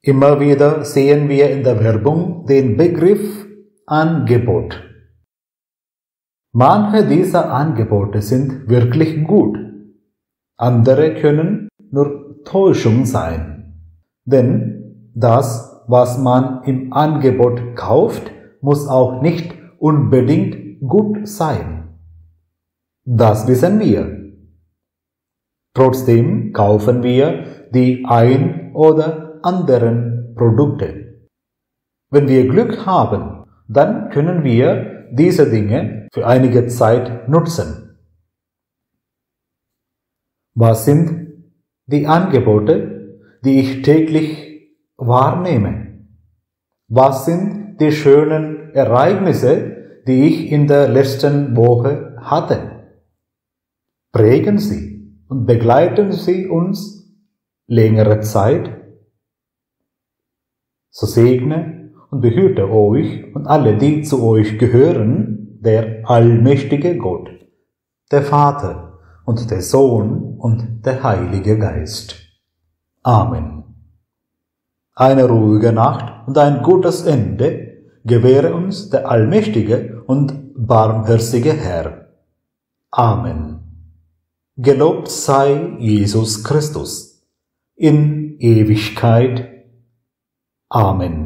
Immer wieder sehen wir in der Werbung den Begriff Angebot. Manche dieser Angebote sind wirklich gut. Andere können nur Täuschung sein. Denn das, was man im Angebot kauft, muss auch nicht unbedingt gut sein. Das wissen wir. Trotzdem kaufen wir die ein oder anderen Produkte. Wenn wir Glück haben, dann können wir diese Dinge für einige Zeit nutzen. Was sind die Angebote, die ich täglich wahrnehme? Was sind die schönen Ereignisse, die ich in der letzten Woche hatte? Prägen sie und begleiten sie uns längere Zeit? So segne und behüte euch und alle, die zu euch gehören, der allmächtige Gott, der Vater und der Sohn und der Heilige Geist. Amen. Eine ruhige Nacht und ein gutes Ende gewähre uns der allmächtige und barmherzige Herr. Amen. Gelobt sei Jesus Christus in Ewigkeit. Amen.